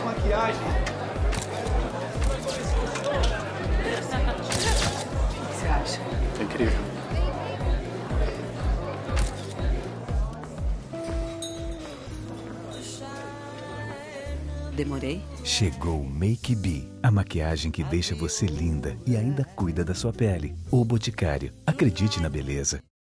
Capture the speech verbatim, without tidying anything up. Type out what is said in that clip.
maquiagem. O que você acha? É incrível. Demorei? Chegou o Make Be, a maquiagem que deixa você linda e ainda cuida da sua pele. O Boticário. Acredite na beleza.